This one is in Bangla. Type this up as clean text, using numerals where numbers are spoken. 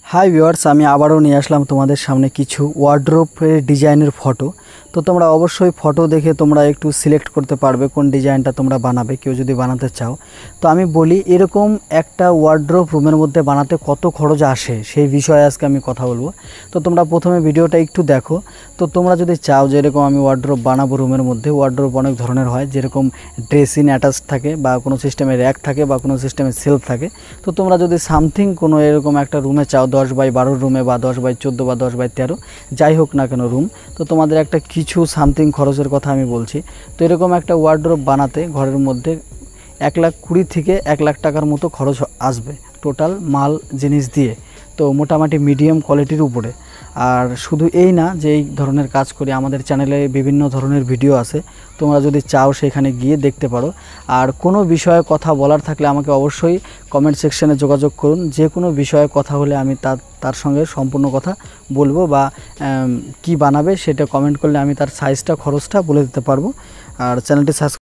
হাই ভিউয়ার্স, আমি আবারও নিয়ে আসলাম তোমাদের সামনে কিছু ওয়ার্ড্রোপের ডিজাইনের ফটো। তো তোমরা অবশ্যই ফটো দেখে তোমরা একটু সিলেক্ট করতে পারবে কোন ডিজাইনটা তোমরা বানাবে, কেউ যদি বানাতে চাও। তো আমি বলি, এরকম একটা ওয়ার্ড্রোপ রুমের মধ্যে বানাতে কত খরচ আসে সেই বিষয়ে আজকে আমি কথা বলবো। তো তোমরা প্রথমে ভিডিওটা একটু দেখো। তো তোমরা যদি চাও যে এরকম আমি ওয়ার্ড্রোপ বানাবো রুমের মধ্যে, ওয়ার্ড্রোপ অনেক ধরনের হয়, যেরকম ড্রেসিং অ্যাটাচ থাকে বা কোনো সিস্টেমে র্যাক থাকে বা কোনো সিস্টেমে সেলফ থাকে। তো তোমরা যদি সামথিং কোনো এরকম একটা রুমে চাও 10x12 রুমে বা 10x14 বা 10x13 যাই হোক না কেন রুম, তো তোমাদের একটা কিছু সামথিং খরচের কথা আমি বলছি। তো এরকম একটা ওয়ার্ড্রোপ বানাতে ঘরের মধ্যে 1,20,000 থেকে 1,00,000 টাকার মতো খরচ আসবে টোটাল মাল জিনিস দিয়ে। তো মোটামুটি মিডিয়াম কোয়ালিটির উপরে। আর শুধু এই না যে এই ধরনের কাজ করি, আমাদের চ্যানেলে বিভিন্ন ধরনের ভিডিও আছে, তোমরা যদি চাও সেখানে গিয়ে দেখতে পারো। আর কোনো বিষয়ে কথা বলার থাকলে আমাকে অবশ্যই কমেন্ট সেকশনে যোগাযোগ করুন। যে কোনো বিষয়ে কথা হলে আমি তার সঙ্গে সম্পূর্ণ কথা বলবো, বা কি বানাবে সেটা কমেন্ট করলে আমি তার সাইজটা খরচটা বলে দিতে পারবো। আর চ্যানেলটি সাবস্ক্রাইব